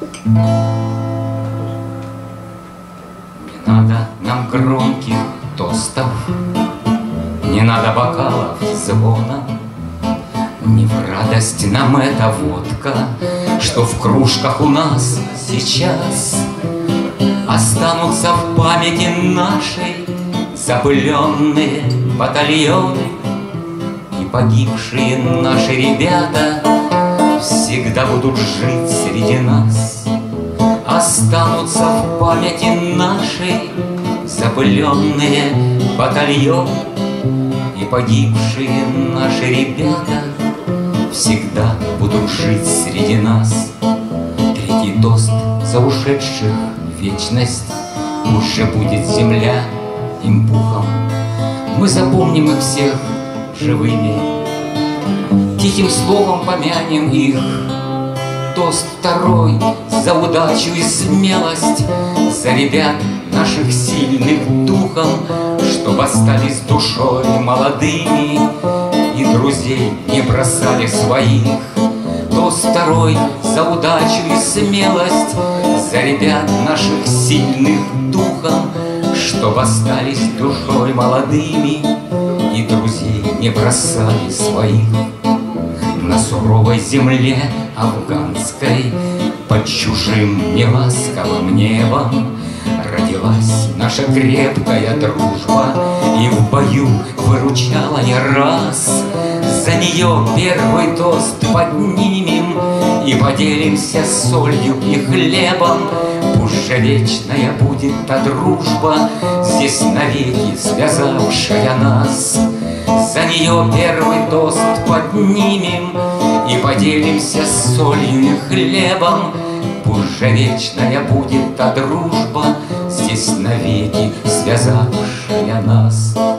Не надо нам громких тостов, не надо бокалов звона. Не в радость нам эта водка, что в кружках у нас сейчас. Останутся в памяти нашей запыленные батальоны, и погибшие наши ребята всегда будут жить среди нас. Останутся в памяти нашей запыленные батальоны, и погибшие наши ребята всегда будут жить среди нас. Третий тост за ушедших в вечность. Пусть же будет земля им пухом, мы запомним их всех живыми, тихим словом помянем их. Тост второй за удачу и смелость, за ребят наших сильных духом, чтоб остались душой молодыми и друзей не бросали своих. Тост второй за удачу и смелость, за ребят наших сильных духом, чтоб остались душой молодыми и друзей не бросали своих. На суровой земле афганской под чужим неласковым небом родилась наша крепкая дружба, и в бою выручала не раз. За нее первый тост поднимем и поделимся солью и хлебом. Пусть же вечная будет та дружба, здесь навеки связавшая нас. За нее первый тост поднимем и поделимся солью и хлебом. Пусть же вечная будет та дружба, здесь навеки связавшая нас.